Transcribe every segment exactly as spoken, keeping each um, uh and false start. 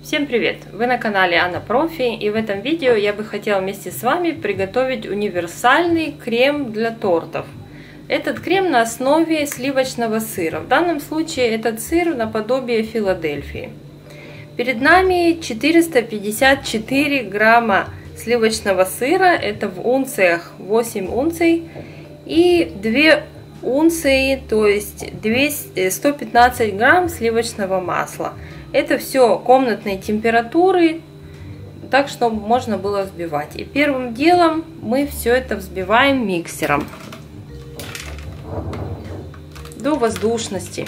Всем привет! Вы на канале Анна Профи, и в этом видео я бы хотела вместе с вами приготовить универсальный крем для тортов. Этот крем на основе сливочного сыра. В данном случае этот сыр наподобие Филадельфии. Перед нами четыреста пятьдесят четыре грамма сливочного сыра, это в унциях восемь унций, и две унции, то есть сто пятнадцать грамм сливочного масла. Это все комнатной температуры, так чтобы можно было взбивать. И первым делом мы все это взбиваем миксером до воздушности.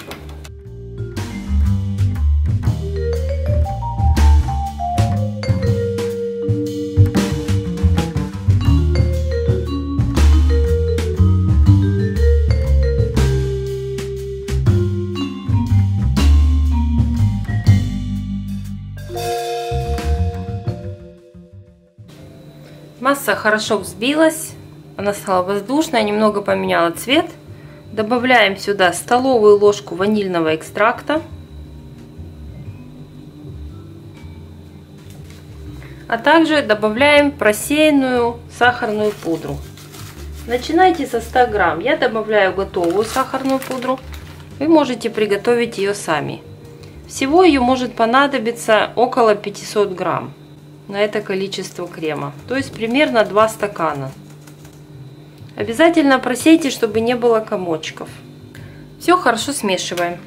Масса хорошо взбилась, она стала воздушная, немного поменяла цвет. Добавляем сюда столовую ложку ванильного экстракта, а также добавляем просеянную сахарную пудру. Начинайте со ста грамм. Я добавляю готовую сахарную пудру. Вы можете приготовить ее сами. Всего ее может понадобиться около пятисот грамм. На это количество крема, то есть примерно два стакана. Обязательно просейте, чтобы не было комочков. Все хорошо смешиваем.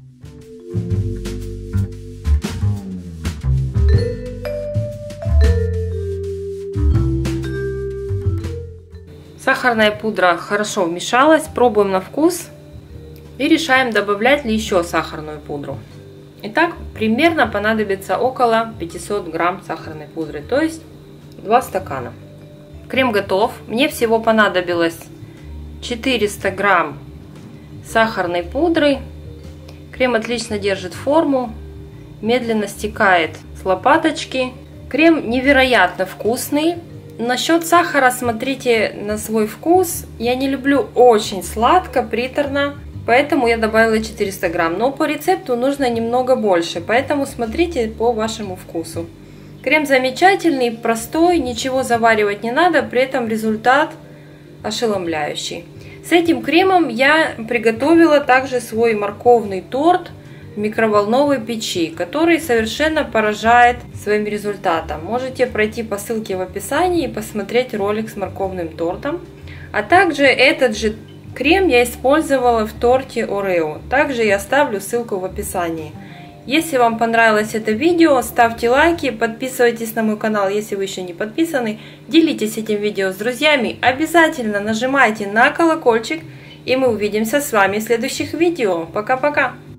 Сахарная пудра хорошо вмешалась, пробуем на вкус и решаем, добавлять ли еще сахарную пудру. Итак, примерно понадобится около пятисот грамм сахарной пудры, то есть два стакана. Крем готов. Мне всего понадобилось четыреста грамм сахарной пудры. Крем отлично держит форму, медленно стекает с лопаточки. Крем невероятно вкусный. Насчет сахара смотрите на свой вкус. Я не люблю очень сладко, приторно. Поэтому я добавила четыреста грамм, но по рецепту нужно немного больше, поэтому смотрите по вашему вкусу. Крем замечательный, простой, ничего заваривать не надо, при этом результат ошеломляющий. С этим кремом я приготовила также свой морковный торт в микроволновой печи, который совершенно поражает своим результатом. Можете пройти по ссылке в описании и посмотреть ролик с морковным тортом, а также этот же крем я использовала в торте Орео. Также я оставлю ссылку в описании. Если вам понравилось это видео, ставьте лайки, подписывайтесь на мой канал, если вы еще не подписаны. Делитесь этим видео с друзьями. Обязательно нажимайте на колокольчик. И мы увидимся с вами в следующих видео. Пока-пока!